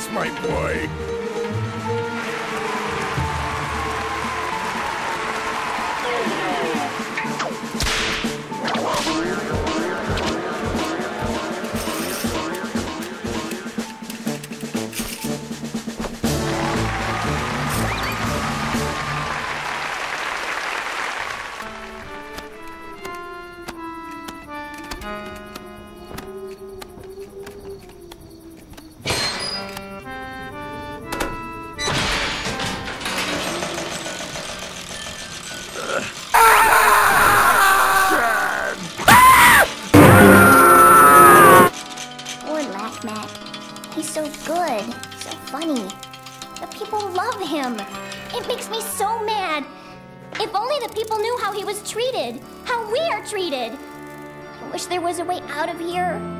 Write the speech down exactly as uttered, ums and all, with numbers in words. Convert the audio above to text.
my boy. He's so good, so funny. The people love him. It makes me so mad. If only the people knew how he was treated, how we are treated. I wish there was a way out of here.